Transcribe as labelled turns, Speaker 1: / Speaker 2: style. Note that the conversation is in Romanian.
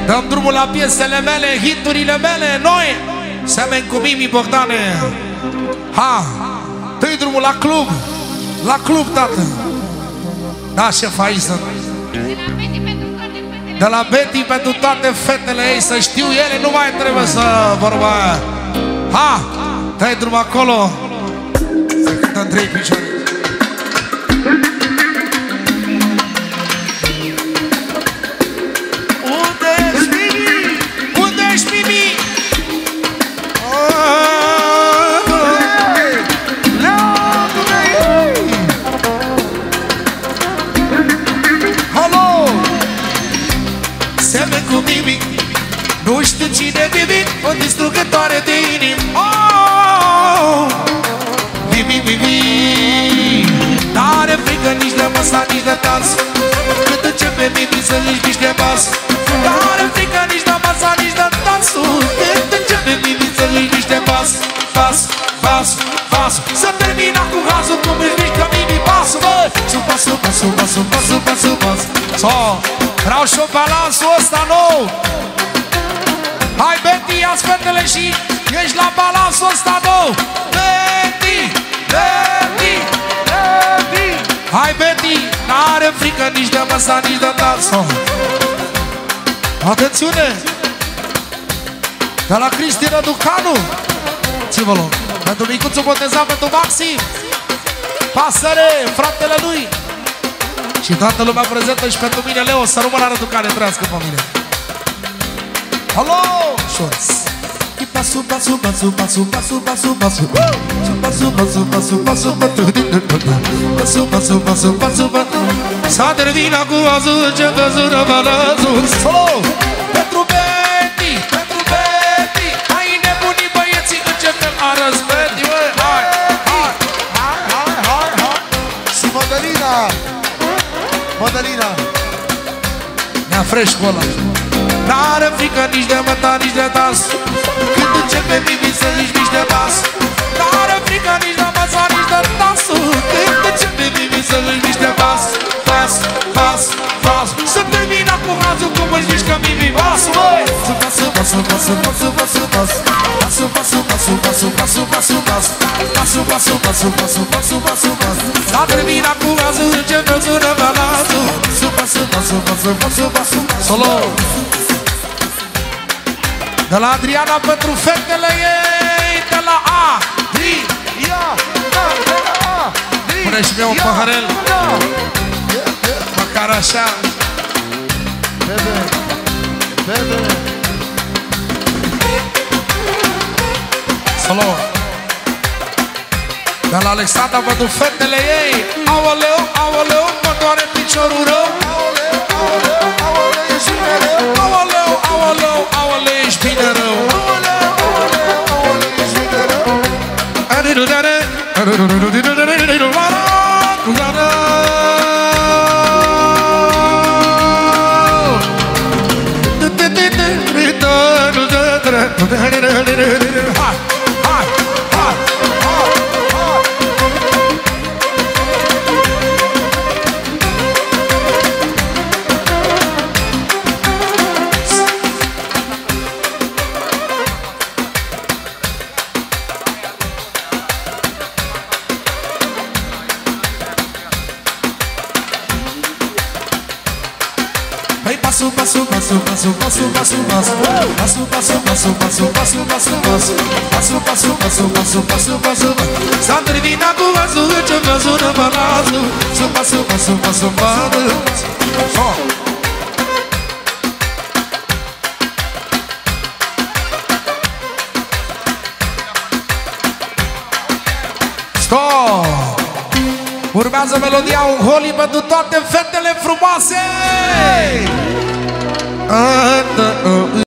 Speaker 1: Dăm drumul la piesele mele, hiturile mele, noi semeni cu Mimi Bogdane. Ha, dă-i drumul la club. La club, tată. Da, șef, aici sunt. De la Betty pentru toate fetele ei, să știu ele, nu mai trebuie să vorba. Ha, dă-i drumul acolo. Să cântăm 3 picioare. Nu știu cine Mimi, o distrugătoare de inimi. Oh, Mimi, Mimi, n-are frică nici de măsa, nici de dans. Când începe Mimi să-și miște bas, n-are frică nici de măsa, nici de dansul. Când începe Mimi să-și miște bas, bas, bas, bas. Să termina cu hazul cum își mișcă Mimi basul, băi. Sub basul, basul, basul, basul, basul, basul. Vreau și-o balansul ăsta nou. Hai, Betty, ia-ți fetele și ești la balansul ăsta nou. Betty, Betty, Betty. Hai, Betty, n-are frică nici de măsa, nici de dans. Atențiune! De la Cristi Răducanu. Ce-vă luăm? Pentru micuțul botezat, pentru Maxim Pasăre, fratele lui. Și toată lumea prezentă și pentru mine, Leo. Să rămână la Răducane, trăiască pe mine. Alo! Șorț! Pasu, pasu, pasu, pasu, pasu, pasu, pasu, pasu, pasu, pasu, pasu, pasu, pasu, pasu, pasu, pasu. S-a terminat cu azul, ce căzură balazul. Solo! Pentru Betty, pentru Betty. Hai nebunii băieții, începem a răzbeti. Hai, hai, hai, hai, hai, hai.
Speaker 2: Și Mădălina! Mădălina!
Speaker 1: Ne-a fresh cu ăla. N-are frică nici de măta, nici de dans. Când începe Mimi să-și miște bas, n-are frică nici de măta, nici de dansul. Când începe Mimi să-și miște bas, bas, bas, bas. Să termina cu hazul cum își mișcă Mimi basul, băi. Basul, basul, basul, basul, basul, basul, basul, basul, basul, basul, basul, basul, basul, basul, basul, basul, basul, basul, basul. S-a terminat cu hazul, începe sună balasul. Basul, basul, basul, basul, basul, basul. Solo! De la Adriana pentru fetele ei. De la Adriana. Pune și mie un paharel. Măcar așa.
Speaker 2: Bebe, bebe.
Speaker 1: Solo. De la Alexandra pentru fetele ei. Aoleu, aoleu, mă doare piciorul rău.
Speaker 2: Aoleu, aoleu, aoleu, ești bine rău.
Speaker 1: Aoleu, aoleu, aoleu, ești bine rău.
Speaker 2: Aoleu, aoleu, aoleu, ești bine rău.
Speaker 1: Hai, hai, hai. Passo, passo, passo, passo, passo, passo, passo, passo, passo, passo, passo, passo, passo, passo, passo, passo, passo, passo, passo, passo. S-a terminat cu azul, ce văzură balazul. Passo, passo, passo, passo. Stop! Urmează melodia Un Holi pentru toate fetele frumoase!